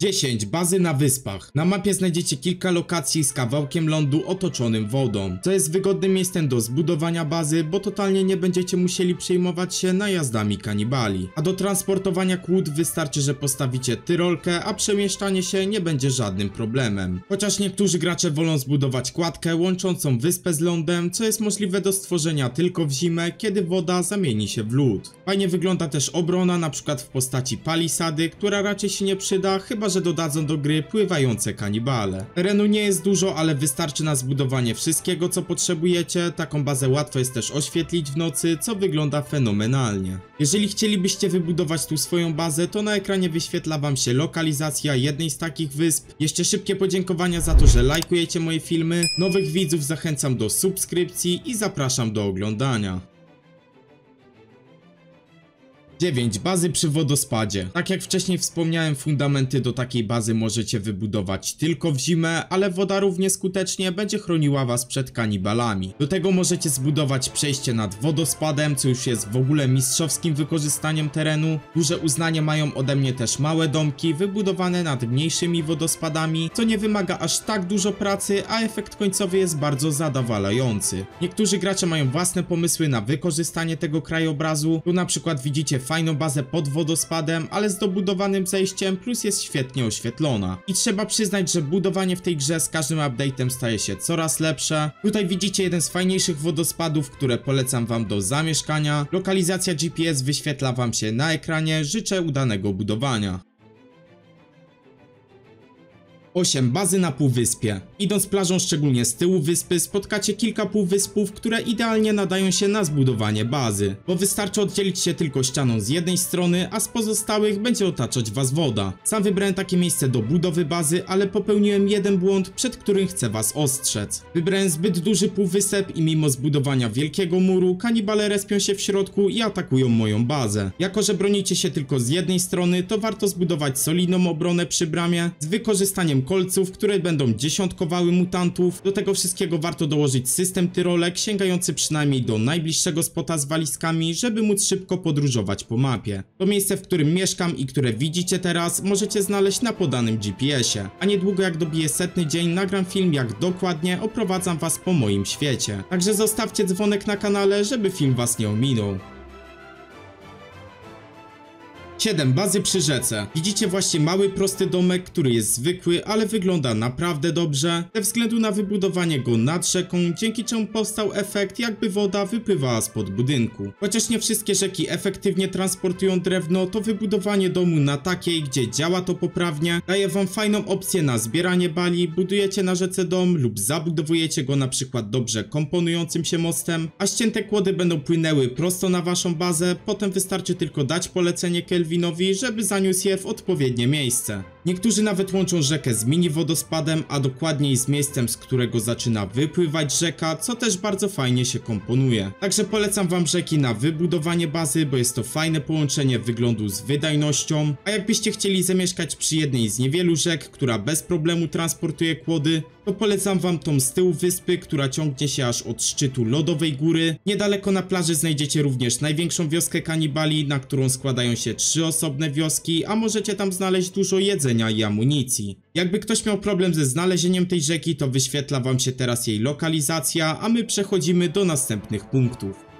10. Bazy na wyspach. Na mapie znajdziecie kilka lokacji z kawałkiem lądu otoczonym wodą, co jest wygodnym miejscem do zbudowania bazy, bo totalnie nie będziecie musieli przejmować się najazdami kanibali. A do transportowania kłód wystarczy, że postawicie tyrolkę, a przemieszczanie się nie będzie żadnym problemem. Chociaż niektórzy gracze wolą zbudować kładkę łączącą wyspę z lądem, co jest możliwe do stworzenia tylko w zimę, kiedy woda zamieni się w lód. Fajnie wygląda też obrona, na przykład w postaci palisady, która raczej się nie przyda, chyba że dodadzą do gry pływające kanibale. Terenu nie jest dużo, ale wystarczy na zbudowanie wszystkiego, co potrzebujecie. Taką bazę łatwo jest też oświetlić w nocy, co wygląda fenomenalnie. Jeżeli chcielibyście wybudować tu swoją bazę, to na ekranie wyświetla wam się lokalizacja jednej z takich wysp. Jeszcze szybkie podziękowania za to, że lajkujecie moje filmy. Nowych widzów zachęcam do subskrypcji i zapraszam do oglądania. 9. Bazy przy wodospadzie. Tak jak wcześniej wspomniałem, fundamenty do takiej bazy możecie wybudować tylko w zimę, ale woda równie skutecznie będzie chroniła was przed kanibalami. Do tego możecie zbudować przejście nad wodospadem, co już jest w ogóle mistrzowskim wykorzystaniem terenu. Duże uznanie mają ode mnie też małe domki wybudowane nad mniejszymi wodospadami, co nie wymaga aż tak dużo pracy, a efekt końcowy jest bardzo zadowalający. Niektórzy gracze mają własne pomysły na wykorzystanie tego krajobrazu. Tu na przykład widzicie fajną bazę pod wodospadem, ale z dobudowanym zejściem, plus jest świetnie oświetlona. I trzeba przyznać, że budowanie w tej grze z każdym update'em staje się coraz lepsze. Tutaj widzicie jeden z fajniejszych wodospadów, które polecam wam do zamieszkania. Lokalizacja GPS wyświetla wam się na ekranie. Życzę udanego budowania. 8. Bazy na półwyspie. Idąc plażą, szczególnie z tyłu wyspy, spotkacie kilka półwyspów, które idealnie nadają się na zbudowanie bazy, bo wystarczy oddzielić się tylko ścianą z jednej strony, a z pozostałych będzie otaczać was woda. Sam wybrałem takie miejsce do budowy bazy, ale popełniłem jeden błąd, przed którym chcę was ostrzec. Wybrałem zbyt duży półwysep i mimo zbudowania wielkiego muru, kanibale respią się w środku i atakują moją bazę. Jako że bronicie się tylko z jednej strony, to warto zbudować solidną obronę przy bramie z wykorzystaniem kolców, które będą dziesiątkowały mutantów. Do tego wszystkiego warto dołożyć system tyrolek sięgający przynajmniej do najbliższego spota z walizkami, żeby móc szybko podróżować po mapie. To miejsce, w którym mieszkam i które widzicie teraz, możecie znaleźć na podanym GPS-ie. A niedługo jak dobiję 100. dzień, nagram film, jak dokładnie oprowadzam was po moim świecie. Także zostawcie dzwonek na kanale, żeby film was nie ominął. 7. Bazy przy rzece. Widzicie właśnie mały, prosty domek, który jest zwykły, ale wygląda naprawdę dobrze, ze względu na wybudowanie go nad rzeką, dzięki czemu powstał efekt, jakby woda wypływała spod budynku. Chociaż nie wszystkie rzeki efektywnie transportują drewno, to wybudowanie domu na takiej, gdzie działa to poprawnie, daje wam fajną opcję na zbieranie bali. Budujecie na rzece dom lub zabudowujecie go na przykład dobrze komponującym się mostem, a ścięte kłody będą płynęły prosto na waszą bazę. Potem wystarczy tylko dać polecenie Kelvinowi, żeby zaniósł je w odpowiednie miejsce. Niektórzy nawet łączą rzekę z mini wodospadem, a dokładniej z miejscem, z którego zaczyna wypływać rzeka, co też bardzo fajnie się komponuje. Także polecam wam rzeki na wybudowanie bazy, bo jest to fajne połączenie wyglądu z wydajnością. A jakbyście chcieli zamieszkać przy jednej z niewielu rzek, która bez problemu transportuje kłody, to polecam wam tą z tyłu wyspy, która ciągnie się aż od szczytu lodowej góry. Niedaleko na plaży znajdziecie również największą wioskę kanibali, na którą składają się 3 osobne wioski, a możecie tam znaleźć dużo jedzenia i amunicji. Jakby ktoś miał problem ze znalezieniem tej rzeki, to wyświetla wam się teraz jej lokalizacja, a my przechodzimy do następnych punktów.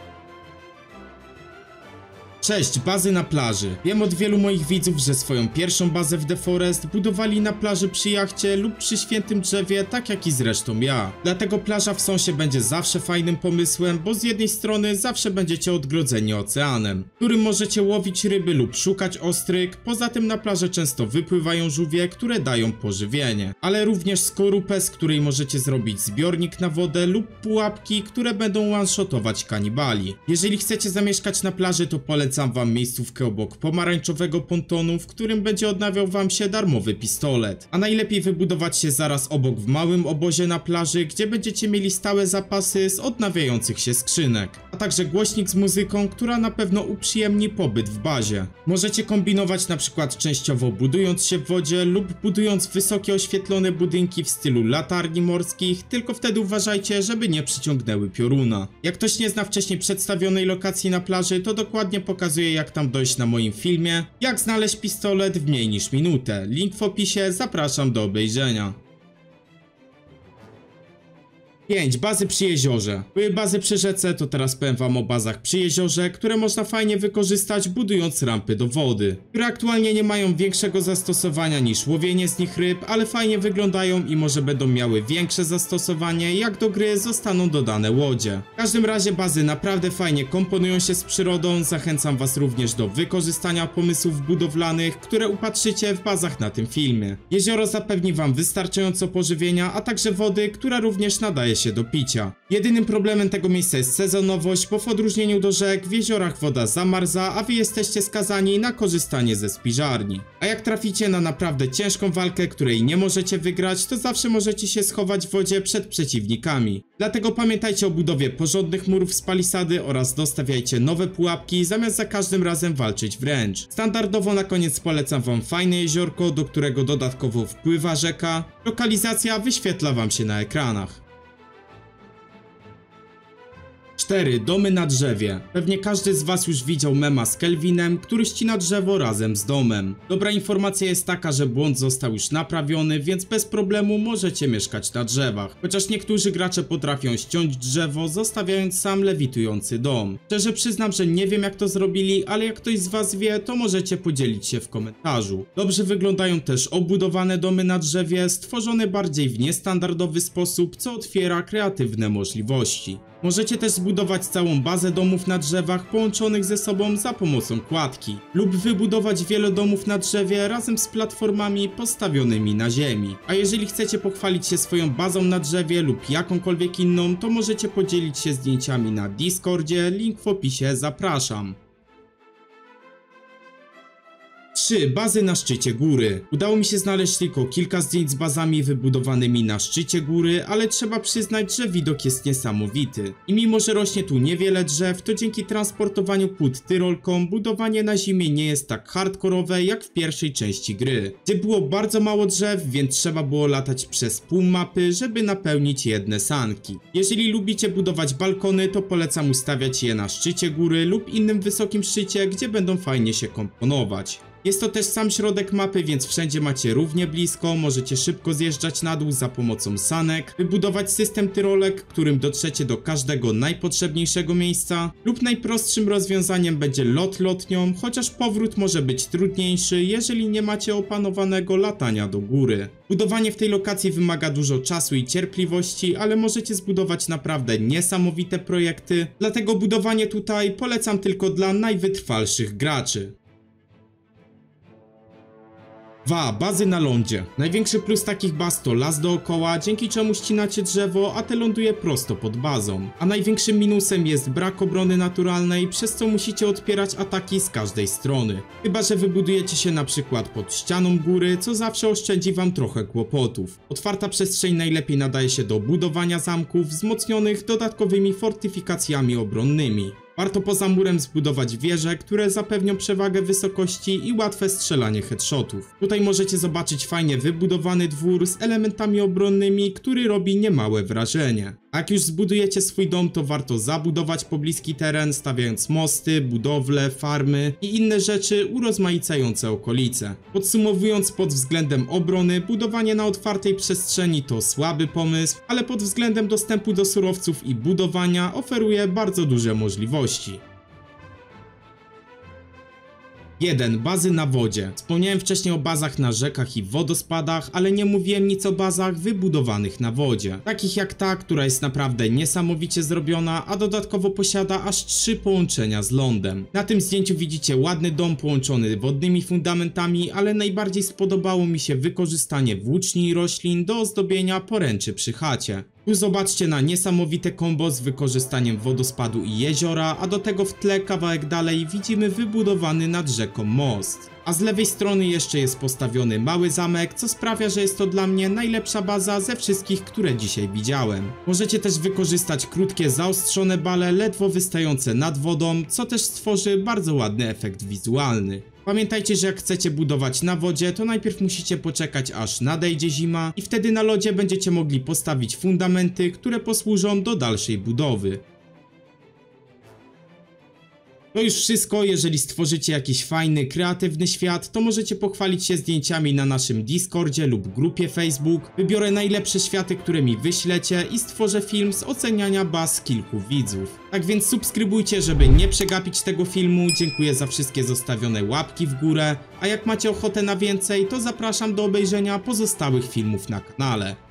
6. Bazy na plaży. Wiem od wielu moich widzów, że swoją pierwszą bazę w The Forest budowali na plaży przy jachcie lub przy świętym drzewie, tak jak i zresztą ja. Dlatego plaża w Sąsie będzie zawsze fajnym pomysłem, bo z jednej strony zawsze będziecie odgrodzeni oceanem, w którym możecie łowić ryby lub szukać ostryg. Poza tym na plażę często wypływają żółwie, które dają pożywienie, ale również skorupę, z której możecie zrobić zbiornik na wodę, lub pułapki, które będą one-shotować kanibali. Jeżeli chcecie zamieszkać na plaży, to polecam wam miejscówkę obok pomarańczowego pontonu, w którym będzie odnawiał wam się darmowy pistolet. A najlepiej wybudować się zaraz obok w małym obozie na plaży, gdzie będziecie mieli stałe zapasy z odnawiających się skrzynek, a także głośnik z muzyką, która na pewno uprzyjemni pobyt w bazie. Możecie kombinować na przykład częściowo budując się w wodzie lub budując wysokie oświetlone budynki w stylu latarni morskich, tylko wtedy uważajcie, żeby nie przyciągnęły pioruna. Jak ktoś nie zna wcześniej przedstawionej lokacji na plaży, to dokładnie pokażę pokazuję jak tam dojść na moim filmie, jak znaleźć pistolet w mniej niż minutę. Link w opisie, zapraszam do obejrzenia. 5. Bazy przy jeziorze. Były bazy przy rzece, to teraz powiem wam o bazach przy jeziorze, które można fajnie wykorzystać budując rampy do wody, które aktualnie nie mają większego zastosowania niż łowienie z nich ryb, ale fajnie wyglądają i może będą miały większe zastosowanie, jak do gry zostaną dodane łodzie. W każdym razie bazy naprawdę fajnie komponują się z przyrodą, zachęcam was również do wykorzystania pomysłów budowlanych, które upatrzycie w bazach na tym filmie. Jezioro zapewni wam wystarczająco pożywienia, a także wody, która również nadaje się do picia. Jedynym problemem tego miejsca jest sezonowość, bo w odróżnieniu do rzek w jeziorach woda zamarza, a wy jesteście skazani na korzystanie ze spiżarni. A jak traficie na naprawdę ciężką walkę, której nie możecie wygrać, to zawsze możecie się schować w wodzie przed przeciwnikami. Dlatego pamiętajcie o budowie porządnych murów z palisady oraz dostawiajcie nowe pułapki, zamiast za każdym razem walczyć wręcz. Standardowo na koniec polecam wam fajne jeziorko, do którego dodatkowo wpływa rzeka. Lokalizacja wyświetla wam się na ekranach. 4. Domy na drzewie. Pewnie każdy z was już widział mema z Kelvinem, który ścina drzewo razem z domem. Dobra informacja jest taka, że błąd został już naprawiony, więc bez problemu możecie mieszkać na drzewach. Chociaż niektórzy gracze potrafią ściąć drzewo, zostawiając sam lewitujący dom. Szczerze przyznam, że nie wiem jak to zrobili, ale jak ktoś z was wie, to możecie podzielić się w komentarzu. Dobrze wyglądają też obudowane domy na drzewie, stworzone bardziej w niestandardowy sposób, co otwiera kreatywne możliwości. Możecie też zbudować całą bazę domów na drzewach połączonych ze sobą za pomocą kładki lub wybudować wiele domów na drzewie razem z platformami postawionymi na ziemi. A jeżeli chcecie pochwalić się swoją bazą na drzewie lub jakąkolwiek inną, to możecie podzielić się zdjęciami na Discordzie, link w opisie, zapraszam. 3. Bazy na szczycie góry. Udało mi się znaleźć tylko kilka zdjęć z bazami wybudowanymi na szczycie góry, ale trzeba przyznać, że widok jest niesamowity. I mimo, że rośnie tu niewiele drzew, to dzięki transportowaniu płód tyrolką budowanie na zimie nie jest tak hardkorowe jak w pierwszej części gry, gdzie było bardzo mało drzew, więc trzeba było latać przez pół mapy, żeby napełnić jedne sanki. Jeżeli lubicie budować balkony, to polecam ustawiać je na szczycie góry lub innym wysokim szczycie, gdzie będą fajnie się komponować. Jest to też sam środek mapy, więc wszędzie macie równie blisko, możecie szybko zjeżdżać na dół za pomocą sanek, wybudować system tyrolek, którym dotrzecie do każdego najpotrzebniejszego miejsca, lub najprostszym rozwiązaniem będzie lot lotnią, chociaż powrót może być trudniejszy, jeżeli nie macie opanowanego latania do góry. Budowanie w tej lokacji wymaga dużo czasu i cierpliwości, ale możecie zbudować naprawdę niesamowite projekty, dlatego budowanie tutaj polecam tylko dla najwytrwalszych graczy. 2. Bazy na lądzie. Największy plus takich baz to las dookoła, dzięki czemu ścinacie drzewo, a te ląduje prosto pod bazą. A największym minusem jest brak obrony naturalnej, przez co musicie odpierać ataki z każdej strony. Chyba że wybudujecie się na przykład pod ścianą góry, co zawsze oszczędzi wam trochę kłopotów. Otwarta przestrzeń najlepiej nadaje się do budowania zamków wzmocnionych dodatkowymi fortyfikacjami obronnymi. Warto poza murem zbudować wieże, które zapewnią przewagę wysokości i łatwe strzelanie headshotów. Tutaj możecie zobaczyć fajnie wybudowany dwór z elementami obronnymi, który robi niemałe wrażenie. A jak już zbudujecie swój dom, to warto zabudować pobliski teren, stawiając mosty, budowle, farmy i inne rzeczy urozmaicające okolice. Podsumowując, pod względem obrony, budowanie na otwartej przestrzeni to słaby pomysł, ale pod względem dostępu do surowców i budowania oferuje bardzo duże możliwości. 1. Bazy na wodzie. Wspomniałem wcześniej o bazach na rzekach i wodospadach, ale nie mówiłem nic o bazach wybudowanych na wodzie. Takich jak ta, która jest naprawdę niesamowicie zrobiona, a dodatkowo posiada aż 3 połączenia z lądem. Na tym zdjęciu widzicie ładny dom połączony wodnymi fundamentami, ale najbardziej spodobało mi się wykorzystanie włóczni i roślin do ozdobienia poręczy przy chacie. Tu zobaczcie na niesamowite kombo z wykorzystaniem wodospadu i jeziora, a do tego w tle kawałek dalej widzimy wybudowany nad rzeką most. A z lewej strony jeszcze jest postawiony mały zamek, co sprawia, że jest to dla mnie najlepsza baza ze wszystkich, które dzisiaj widziałem. Możecie też wykorzystać krótkie zaostrzone bale ledwo wystające nad wodą, co też stworzy bardzo ładny efekt wizualny. Pamiętajcie, że jak chcecie budować na wodzie, to najpierw musicie poczekać aż nadejdzie zima i wtedy na lodzie będziecie mogli postawić fundamenty, które posłużą do dalszej budowy. To już wszystko. Jeżeli stworzycie jakiś fajny, kreatywny świat, to możecie pochwalić się zdjęciami na naszym Discordzie lub grupie Facebook. Wybiorę najlepsze światy, które mi wyślecie i stworzę film z oceniania baz kilku widzów. Tak więc subskrybujcie, żeby nie przegapić tego filmu. Dziękuję za wszystkie zostawione łapki w górę, a jak macie ochotę na więcej, to zapraszam do obejrzenia pozostałych filmów na kanale.